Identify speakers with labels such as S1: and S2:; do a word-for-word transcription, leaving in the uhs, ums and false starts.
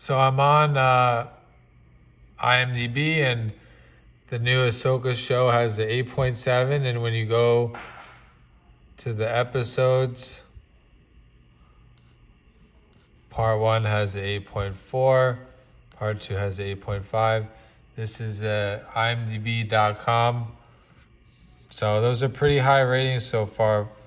S1: So I'm on uh, IMDb, and the new Ahsoka show has the eight point seven, and when you go to the episodes, part one has the eight point four, part two has the eight point five. This is uh, I M D B dot com. So those are pretty high ratings so far